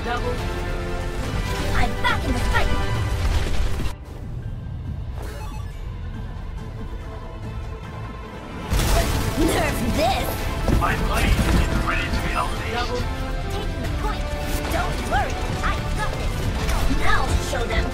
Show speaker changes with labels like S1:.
S1: Double.
S2: I'm back in the fight! Nerf this!
S3: My blade is ready to be unleashed.
S1: Double.
S2: Taking the point! Don't worry, I got this! Now show them